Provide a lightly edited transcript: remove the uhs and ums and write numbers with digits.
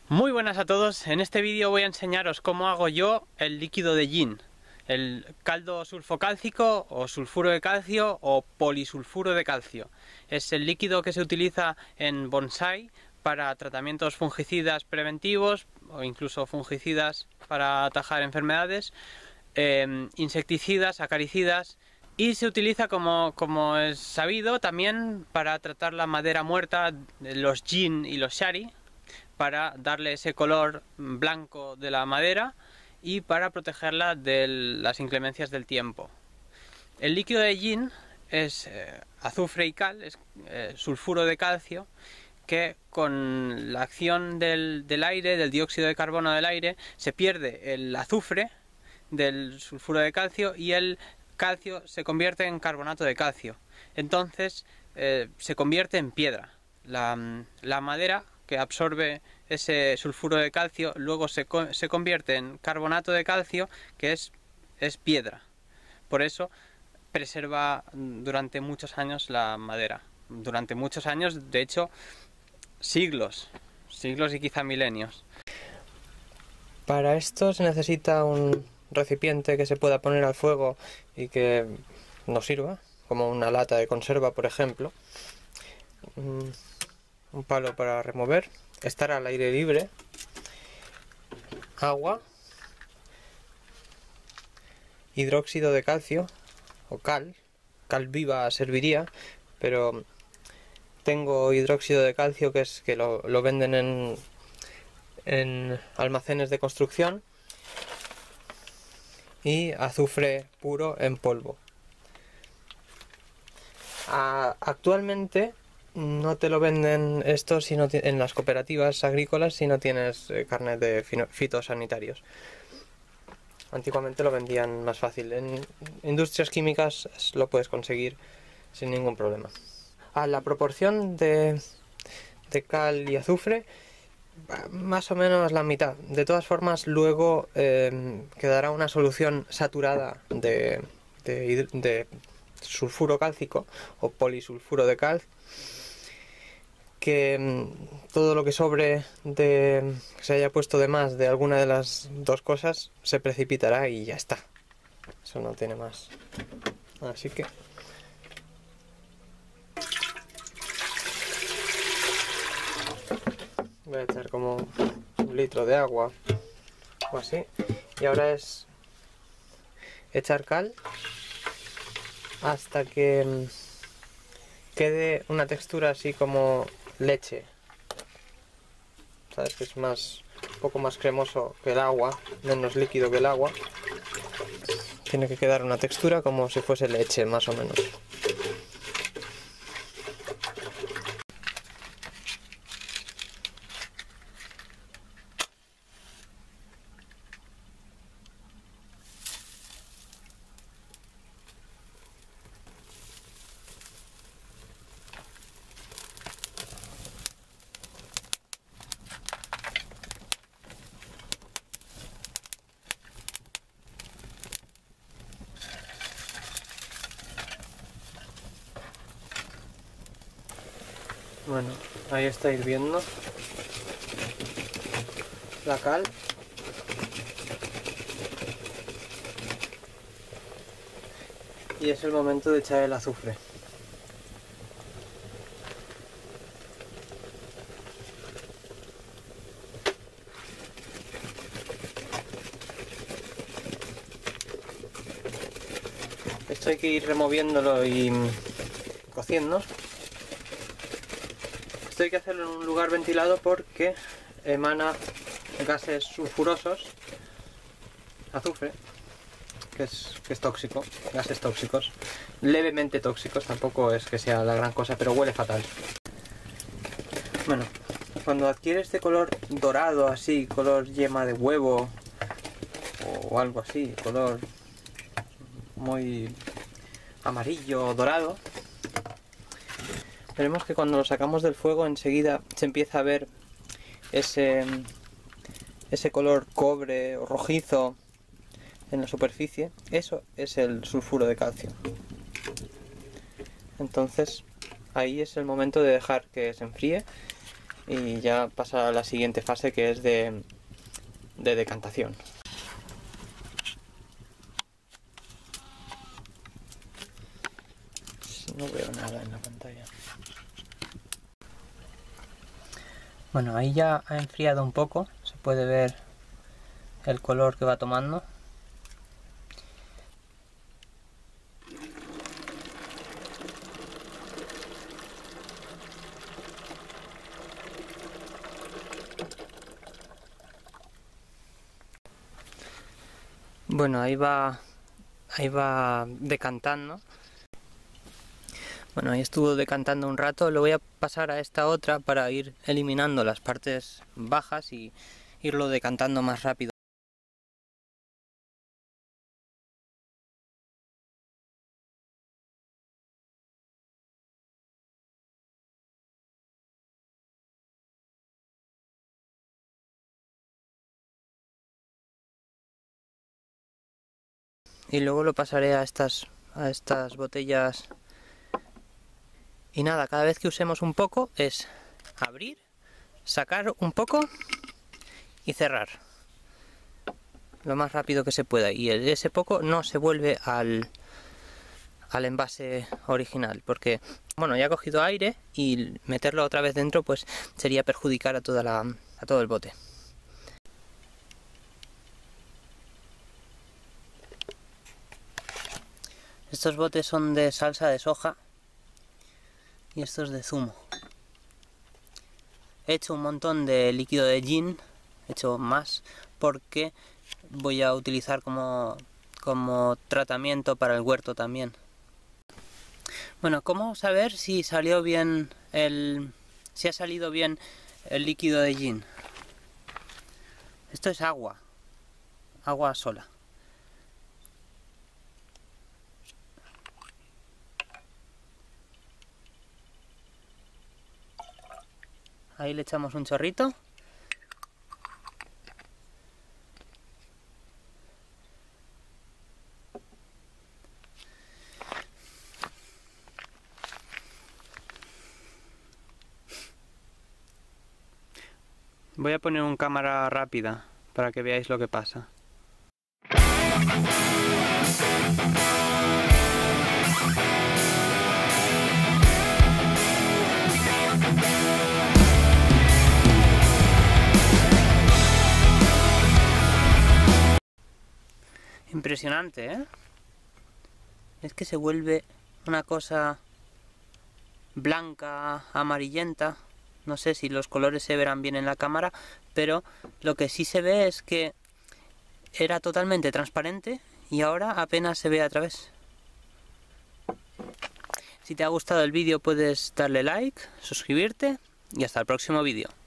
Muy buenas a todos, en este vídeo voy a enseñaros cómo hago yo el líquido de yin, el caldo sulfocálcico o sulfuro de calcio o polisulfuro de calcio. Es el líquido que se utiliza en bonsai para tratamientos fungicidas preventivos o incluso fungicidas para atajar enfermedades, insecticidas, acaricidas, y se utiliza como es sabido también para tratar la madera muerta, los yin y los shari, para darle ese color blanco de la madera y para protegerla de las inclemencias del tiempo. El líquido de yin es azufre y cal, es sulfuro de calcio, que con la acción del aire, del dióxido de carbono del aire, se pierde el azufre del sulfuro de calcio y el calcio se convierte en carbonato de calcio. Entonces se convierte en piedra. La madera que absorbe ese sulfuro de calcio luego se convierte en carbonato de calcio, que es piedra. Por eso preserva durante muchos años la madera. Durante muchos años, de hecho, siglos y quizá milenios. Para esto se necesita un recipiente que se pueda poner al fuego y que nos sirva, como una lata de conserva, por ejemplo. Un palo para remover, estar al aire libre, agua, hidróxido de calcio o cal viva serviría, pero tengo hidróxido de calcio que lo venden en almacenes de construcción, y azufre puro en polvo. Actualmente no te lo venden esto en las cooperativas agrícolas si no tienes carnet de fitosanitarios. Antiguamente lo vendían más fácil. En industrias químicas lo puedes conseguir sin ningún problema. La proporción de cal y azufre, más o menos la mitad. De todas formas, luego quedará una solución saturada de sulfuro cálcico o polisulfuro de cal, que todo lo que sobre que se haya puesto de más de alguna de las dos cosas se precipitará y ya está. Eso no tiene más. Así que voy a echar como 1 litro de agua o así, y ahora es echar cal hasta que quede una textura así como leche. Sabes que es un poco más cremoso que el agua, menos líquido que el agua. Tiene que quedar una textura como si fuese leche, más o menos. Bueno, ahí está hirviendo la cal. Y es el momento de echar el azufre. Esto hay que ir removiéndolo y cociendo. Esto hay que hacerlo en un lugar ventilado porque emana gases sulfurosos, azufre, que es tóxico, gases tóxicos, levemente tóxicos, tampoco es que sea la gran cosa, pero huele fatal. Bueno, cuando adquiere este color dorado así, color yema de huevo o algo así, color muy amarillo dorado, veremos que cuando lo sacamos del fuego enseguida se empieza a ver ese color cobre o rojizo en la superficie. Eso es el sulfuro de calcio. Entonces ahí es el momento de dejar que se enfríe y ya pasa a la siguiente fase, que es de decantación. No veo nada en la pantalla. Bueno, ahí ya ha enfriado un poco, se puede ver el color que va tomando. Bueno, ahí va decantando. Bueno, ahí estuvo decantando un rato. Lo voy a pasar a esta otra para ir eliminando las partes bajas y irlo decantando más rápido. Y luego lo pasaré a estas botellas. Y nada, cada vez que usemos un poco es abrir, sacar un poco y cerrar lo más rápido que se pueda. Y ese poco no se vuelve al envase original, porque bueno, ya ha cogido aire y meterlo otra vez dentro pues sería perjudicar a todo el bote. Estos botes son de salsa de soja y estos de zumo. He hecho un montón de líquido de gin, he hecho más porque voy a utilizar como tratamiento para el huerto también. Bueno, ¿cómo saber si salió bien si ha salido bien el líquido de gin? Esto es agua sola. Ahí le echamos un chorrito. Voy a poner una cámara rápida para que veáis lo que pasa. Impresionante, ¿eh? Es que se vuelve una cosa blanca, amarillenta. No sé si los colores se verán bien en la cámara, pero lo que sí se ve es que era totalmente transparente y ahora apenas se ve a través. Si te ha gustado el vídeo puedes darle like, suscribirte y hasta el próximo vídeo.